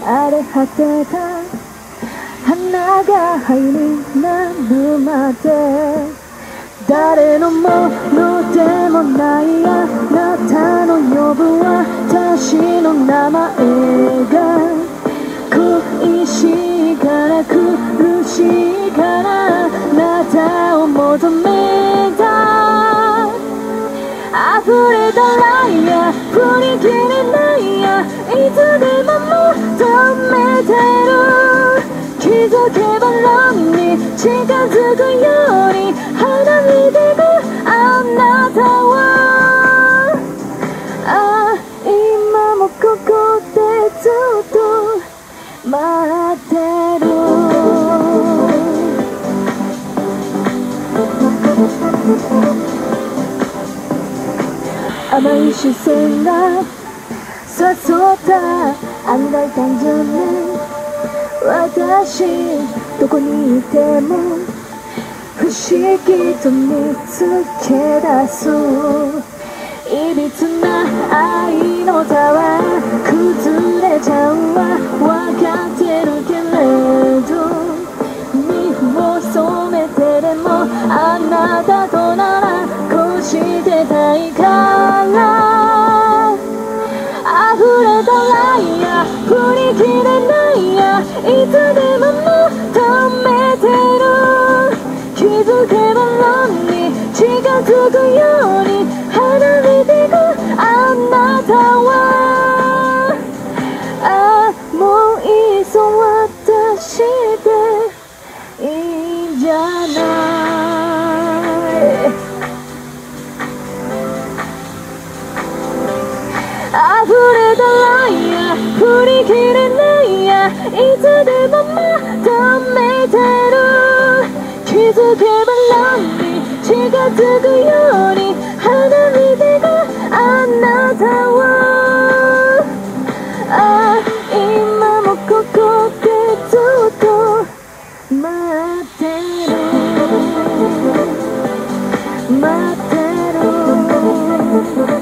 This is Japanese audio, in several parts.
荒れ果てた花が灰になるまで誰のものでもないあなたの呼ぶ私の名前が恋しいから苦しいからあなたを求めた溢れたらいや振り切れないやいつでも求めてる気づけば論に近づくように離れてくあなたは今もここでずっと待ってる甘い視線が誘った案外単純ね私どこにいても不思議と見つけ出すいびつな愛のタワー崩れちゃうわ分かってるけれど身を染めてでもあなたとならこうしてたいから溢れたらいや振り切れないやいつでも求めてる気づけば論に近づくように離れてくあなたはもういっそ私でいいんじゃない溢れたらいや振り切れないやいつでも求めてる気づけば論に近づくように離れてくあなたは今もここでずっと待ってる待ってる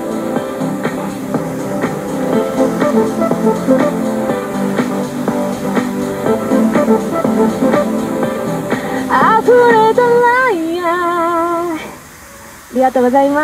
溢れたらいやありがとうございます。